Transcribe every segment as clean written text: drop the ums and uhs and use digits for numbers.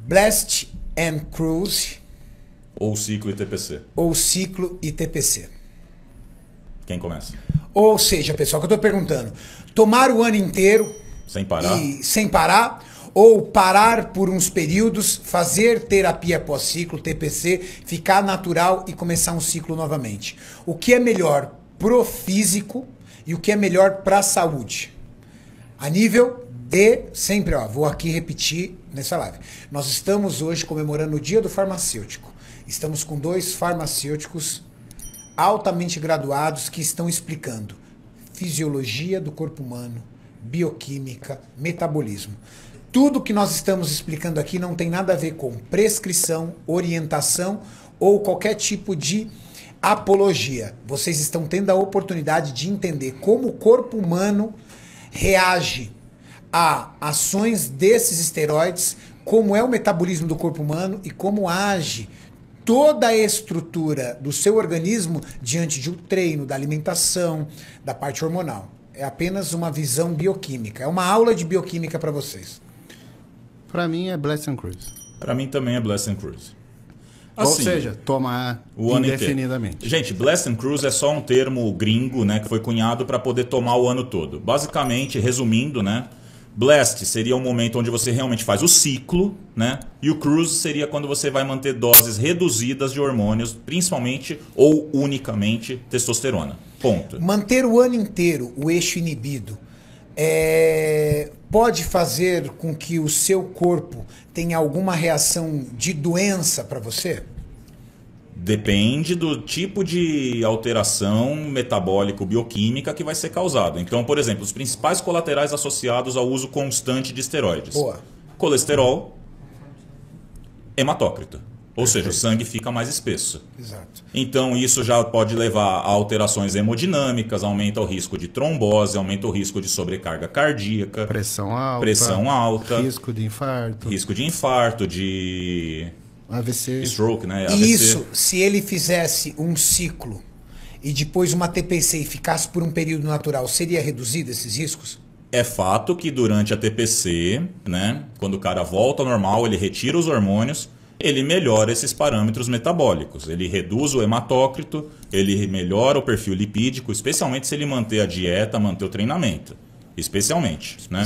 Blast and Cruise Ou ciclo e TPC? ou ciclo e TPC? Quem começa? Ou seja, pessoal, que eu tô perguntando, tomar o ano inteiro Sem parar? e sem parar, ou parar por uns períodos, fazer terapia pós-ciclo, TPC, ficar natural e começar um ciclo novamente. O que é melhor pro físico e o que é melhor pra saúde? A nível de, sempre, ó, vou aqui repetir nessa live. Nós estamos hoje comemorando o Dia do Farmacêutico. Estamos com 2 farmacêuticos altamente graduados que estão explicando fisiologia do corpo humano, bioquímica, metabolismo. Tudo que nós estamos explicando aqui não tem nada a ver com prescrição, orientação ou qualquer tipo de apologia. Vocês estão tendo a oportunidade de entender como o corpo humano reage a ações desses esteroides, como é o metabolismo do corpo humano e como age toda a estrutura do seu organismo diante de um treino, da alimentação, da parte hormonal. É apenas uma visão bioquímica. É uma aula de bioquímica para vocês. Pra mim é Blast and Cruise. Pra mim também é Blast and Cruise. Ou seja, tomar o ano indefinidamente. inteiro. Gente, Blast and Cruise é só um termo gringo, né, que foi cunhado para poder tomar o ano todo. Basicamente, resumindo, né, Blast seria um momento onde você realmente faz o ciclo, né? E o Cruise seria quando você vai manter doses reduzidas de hormônios, principalmente ou unicamente testosterona. Ponto. Manter o ano inteiro o eixo inibido pode fazer com que o seu corpo tenha alguma reação de doença para você? Depende do tipo de alteração metabólico-bioquímica que vai ser causado. Então, por exemplo, os principais colaterais associados ao uso constante de esteroides. Boa. Colesterol, hematócrito. Ou seja, o sangue fica mais espesso. Exato. Então, isso já pode levar a alterações hemodinâmicas, aumenta o risco de trombose, aumenta o risco de sobrecarga cardíaca, Pressão alta, risco de infarto, de AVC. stroke, né? E isso, se ele fizesse um ciclo e depois uma TPC e ficasse por um período natural, seria reduzido esses riscos? É fato que durante a TPC, né, quando o cara volta ao normal, ele retira os hormônios, ele melhora esses parâmetros metabólicos. Ele reduz o hematócrito, ele melhora o perfil lipídico, especialmente se ele manter a dieta, manter o treinamento. Especialmente. Né?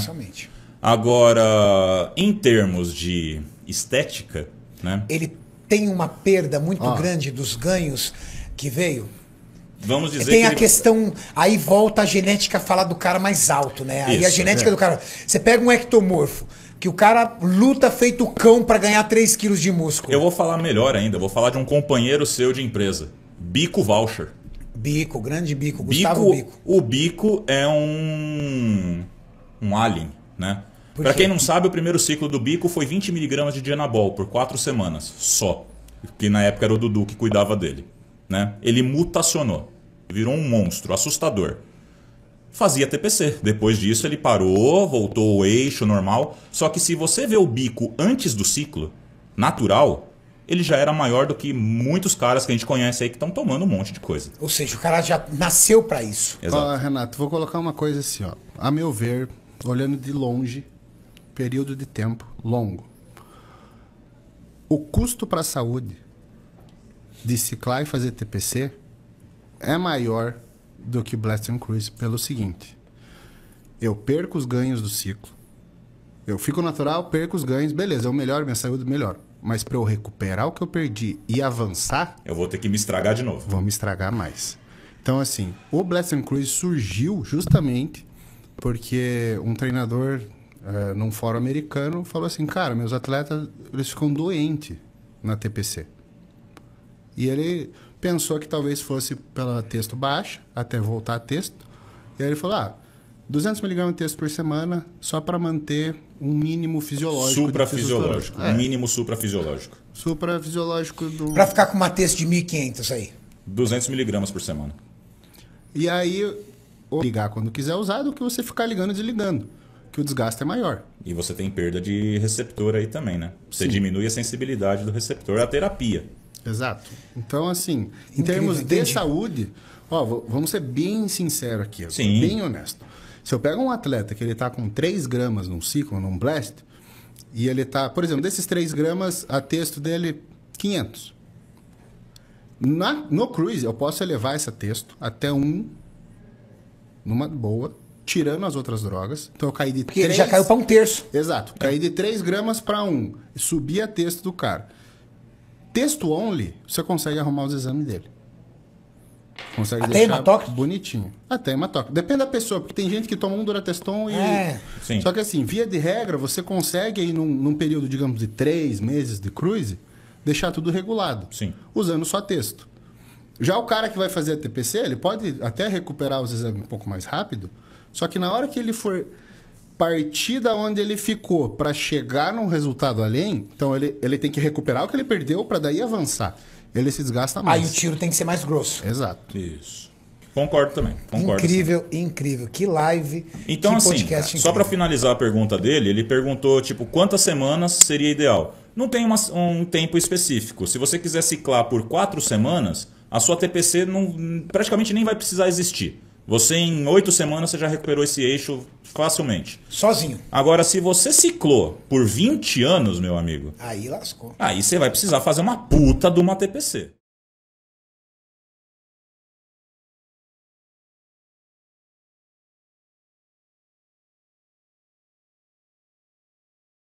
Agora, em termos de estética, né? Ele tem uma perda muito grande dos ganhos que veio. Vamos dizer tem que a questão, aí volta a genética a falar do cara mais alto, né? Aí Isso, a genética do cara. Você pega um ectomorfo, que o cara luta feito cão para ganhar 3 quilos de músculo. Eu vou falar melhor ainda, vou falar de um companheiro seu de empresa, Bico Voucher. Bico, grande Bico, Gustavo Bico. O Bico é um alien, né? Para quem não sabe, o primeiro ciclo do Bico foi 20 mg de Dianabol por 4 semanas, só. Que na época era o Dudu que cuidava dele. Né? Ele mutacionou, virou um monstro assustador. Fazia TPC. Depois disso ele parou, voltou ao eixo normal. Só que se você vê o Bico antes do ciclo, natural, ele já era maior do que muitos caras que a gente conhece aí que estão tomando um monte de coisa. Ou seja, o cara já nasceu para isso. Exato. Renato, vou colocar uma coisa assim, ó. A meu ver, olhando de longe, período de tempo longo, o custo para a saúde de ciclar e fazer TPC é maior do que Blast and Cruise pelo seguinte: eu perco os ganhos do ciclo, eu fico natural, perco os ganhos, beleza, eu melhoro, minha saúde melhora, mas para eu recuperar o que eu perdi e avançar, eu vou ter que me estragar de novo. Vou me estragar mais. Então, assim, o Blast and Cruise surgiu justamente porque um treinador num fórum americano falou assim: cara, meus atletas eles ficam doentes na TPC. E ele pensou que talvez fosse pela texto baixa, até voltar a texto. E aí ele falou, 200 mg de texto por semana, só para manter um mínimo fisiológico. Suprafisiológico. Um mínimo suprafisiológico. Suprafisiológico do... Para ficar com uma texto de 1.500 aí. 200 mg por semana. E aí, ligar quando quiser usar do que você ficar ligando e desligando, que o desgaste é maior. E você tem perda de receptor aí também, né? Você diminui a sensibilidade do receptor à terapia. Exato. Então, assim, em termos de saúde, vamos ser bem sinceros aqui, bem honesto. Se eu pego um atleta que ele está com 3 gramas num ciclo, num blast, e ele tá, por exemplo, desses 3 gramas, a texto dele, 500. No cruise, eu posso elevar esse texto até 1, numa boa, tirando as outras drogas. Então eu caí de 3... Porque ele já caiu para 1/3. Exato. Caí de 3 gramas para 1. Subi a texto do cara. Texto only, você consegue arrumar os exames dele. Consegue Até deixar hematócrito? bonitinho. Até hematócrito. Depende da pessoa, porque tem gente que toma um Durateston e... Sim. Só que assim, via de regra, você consegue aí num período, digamos, de 3 meses de cruise, deixar tudo regulado. Sim. Usando só texto. Já o cara que vai fazer a TPC, ele pode até recuperar os exames um pouco mais rápido, só que na hora que ele for partir da onde ele ficou para chegar num resultado além, então ele tem que recuperar o que ele perdeu para daí avançar. Ele se desgasta mais. Aí o tiro tem que ser mais grosso. Exato. Isso. Concordo também. Concordo. Incrível, incrível. Que live. Então, que assim, podcast só para incrível. finalizar a pergunta dele, ele perguntou, tipo, quantas semanas seria ideal? Não tem um tempo específico. Se você quiser ciclar por 4 semanas, a sua TPC praticamente nem vai precisar existir. Você, em 8 semanas, você já recuperou esse eixo facilmente. Sozinho. Agora, se você ciclou por 20 anos, meu amigo, Aí lascou. aí você vai precisar fazer uma puta de uma TPC.